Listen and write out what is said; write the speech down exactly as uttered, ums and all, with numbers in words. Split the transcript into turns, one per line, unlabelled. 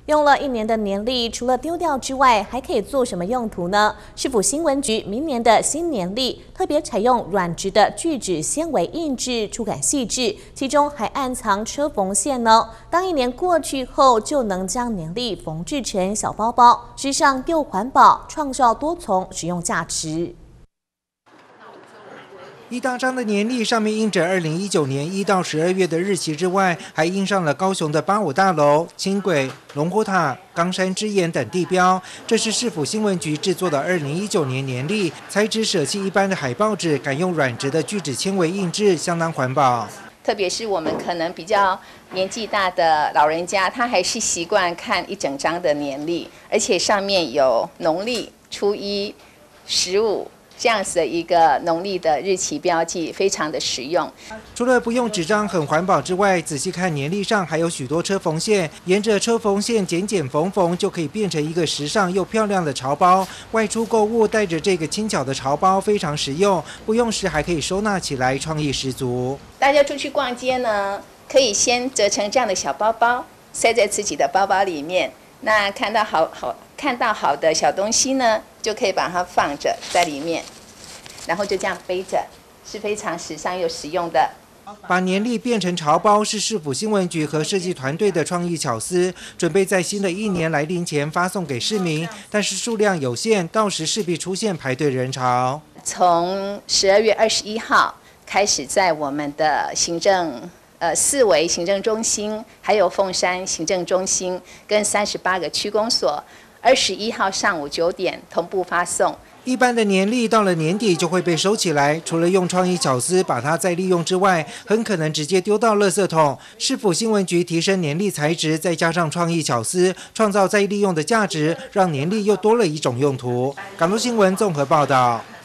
用了一年的年历，除了丢掉之外，还可以做什么用途呢？市府新闻局明年的新年历特别采用软质的聚酯纤维印制，触感细致，其中还暗藏车缝线哦。当一年过去后，就能将年历缝制成小包包，时尚又环保，创造多重使用价值。
一大张的年历上面印着二零一九年一到十二月的日期之外，还印上了高雄的八五大楼、轻轨、龙虎塔、冈山之眼等地标。这是市府新闻局制作的二零一九年年历，材质舍弃一般的海报纸，改用软质的聚酯纤维印制，相当环保。
特别是我们可能比较年纪大的老人家，他还是习惯看一整张的年历，而且上面有农历、初一、十五。 这样子的一个农历的日期标记，非常的实用。
除了不用纸张很环保之外，仔细看年历上还有许多车缝线，沿着车缝线剪剪缝缝，就可以变成一个时尚又漂亮的潮包。外出购物带着这个轻巧的潮包非常实用，不用时还可以收纳起来，创意十足。大
家出去逛街呢，可以先折成这样的小包包，塞在自己的包包里面。那看到好好看到好的小东西呢，就可以把它放着在里面，然后就这样背着，是非常时尚又实用的。
把年历变成潮包是市府新闻局和设计团队的创意巧思，准备在新的一年来临前发送给市民，但是数量有限，到时势必出现排队人潮。
从十二月二十一号开始，在我们的行政。 呃，四维行政中心，还有凤山行政中心跟三十八个区公所，二十一号上午九点同步发送。
一般的年历到了年底就会被收起来，除了用创意巧思把它再利用之外，很可能直接丢到垃圾桶。市府新闻局提升年历材质，再加上创意巧思，创造再利用的价值，让年历又多了一种用途。港都新闻综合报道。